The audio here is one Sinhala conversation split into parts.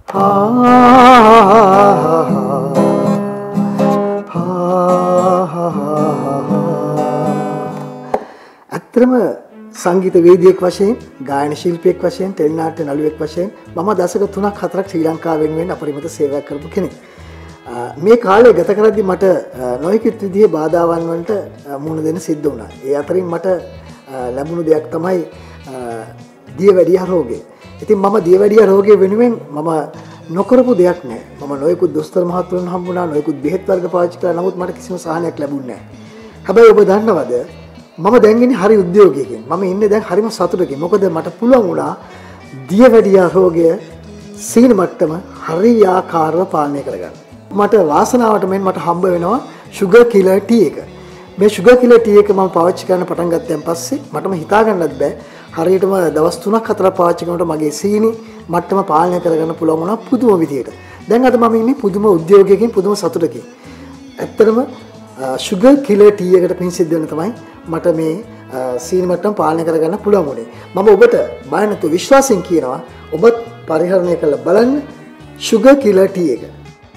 ඇත්තම සංගීත වේදිකයෙක් වශයෙන්, ගායන ශිල්පියෙක් වශයෙන්, ටෙලිනාට්‍ය නළුවෙක් වශයෙන් මම දශක 3ක් 4ක් ශ්‍රී ලංකාවෙන් වෙන අපරිමිත සේවයක් කරපු කෙනෙක්. මේ කාලය ගත කරද්දී මට නොයෙකුත් විදිහේ බාධාවන් වලට මුහුණ දෙන්න සිද්ධ වුණා. ඒ අතරින් මට ලැබුණු දෙයක් තමයි දියවැඩියා රෝගය. ඉතින් මම දියවැඩියා රෝගය වෙනුවෙන් මම නොකරපු දෙයක් නැහැ. මම නොයෙකුත් දොස්තර මහත්වරුන් හම්බුණා, නොයෙකුත් බෙහෙත් වර්ග පාවිච්චි කළා. නමුත් මට කිසිම සහනයක් ලැබුණේ නැහැ. හැබැයි ඔබ දන්නවද? මම දැන් ඉන්නේ හරි උද්‍යෝගයකින්. මම ඉන්නේ දැන් හරිම සතුටකින්. මොකද මට පුළුවන් වුණා දියවැඩියා රෝගය සීන මට්ටම හරියාකාරව පාලනය කරගන්න. මට වාසනාවට මට හම්බ වෙනවා sugar killer tea එක. මේ sugar killer tea එක මම පාවිච්චි කරන්න පටන් ගත්තන් පස්සේ මටම හිතා ගන්නත් බෑ. හරියටම දවස් 3ක් 4ක් පාවිච්චි කරනකොට මගේ සීනි මට්ටම පාලනය කරගන්න පුළුවන් වුණා පුදුම විදියට. දැන් අද මම ඉන්නේ පුදුම උද්‍යෝගයකින් පුදුම සතුටකින්. ඇත්තටම sugar killer tea එකට පින් සිද්ධ වෙන තමයි මට මේ සීනි මට්ටම පාලනය කරගන්න පුළුවන් වුණේ. මම ඔබට බය නැතුව විශ්වාසයෙන් කියනවා ඔබත් පරිහරණය කරලා බලන්න sugar killer tea එක.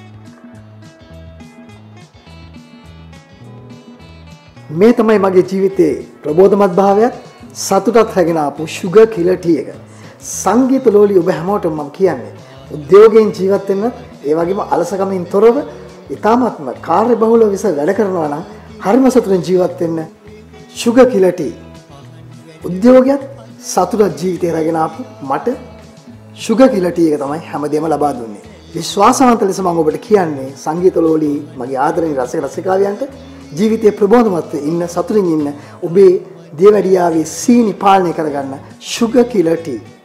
මේ තමයි මගේ ජීවිතේ ප්‍රබෝධමත් භාවයත් සතුටත් හැගෙන ආපු sugar killer tea එක. සංගීත ලෝලි ඔබ හැමෝටම මම කියන්නේ උද්‍යෝගයෙන් ජීවත් වෙන්න, ඒ වගේම අලසකමින් තොරව ඊ타ත්ම කාර්යබහුලව වැඩ කරනවා නම් හරිම සතුටින් ජීවත් වෙන්න sugar killer tea. උද්‍යෝගයත් සතුටත් ජීවිතේ රැගෙන ආපු මට sugar killer tea එක තමයි හැමදේම ලබා දුන්නේ. විශ්වාසවන්ත ලෙස මම ඔබට කියන්නේ සංගීත ලෝලි මගේ ආදරණීය රසික රසිකාවියන්ට ජීවිතයේ ප්‍රබෝධමත්ව ඉන්න, සතුටින් ඉන්න, ඔබේ දියවැඩියාවේ සීනි පාලනය කරගන්න sugar killer tea.